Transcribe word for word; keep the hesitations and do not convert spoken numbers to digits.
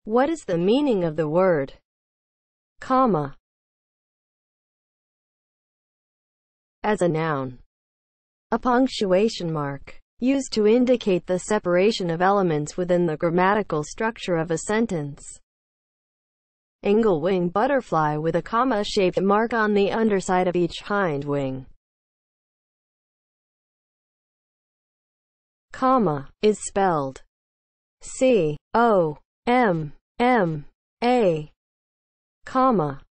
What is the meaning of the word comma as a noun? A punctuation mark, used to indicate the separation of elements within the grammatical structure of a sentence. Anglewing butterfly with a comma-shaped mark on the underside of each hind wing. Comma is spelled C O M M A, comma.